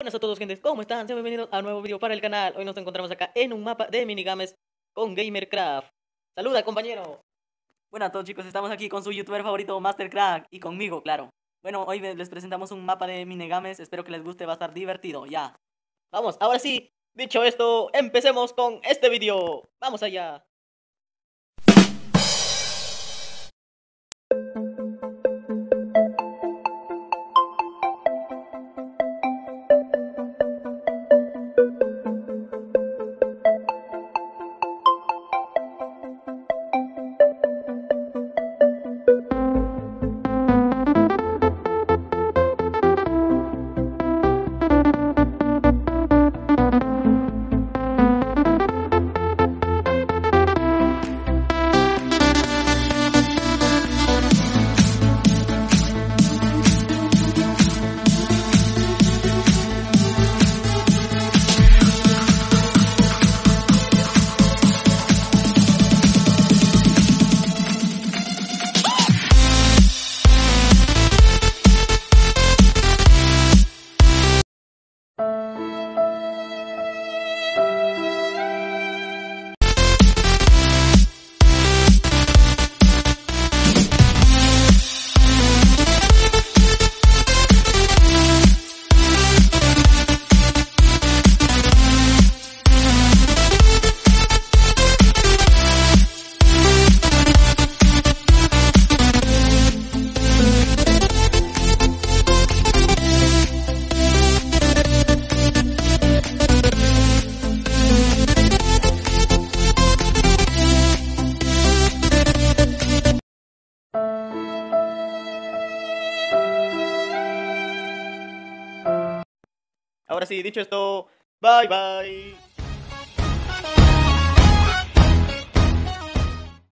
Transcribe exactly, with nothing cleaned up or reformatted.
Buenas a todos, gentes, ¿cómo están? Sean bienvenidos a un nuevo video para el canal. Hoy nos encontramos acá en un mapa de minigames con Gamercraft. Saluda, compañero. Bueno, a todos, chicos, estamos aquí con su youtuber favorito, Mastercrack, y conmigo, claro. Bueno, hoy les presentamos un mapa de minigames. Espero que les guste, va a estar divertido, ya. Vamos, ahora sí, dicho esto, empecemos con este video. Vamos allá. Ahora sí, dicho esto, bye bye.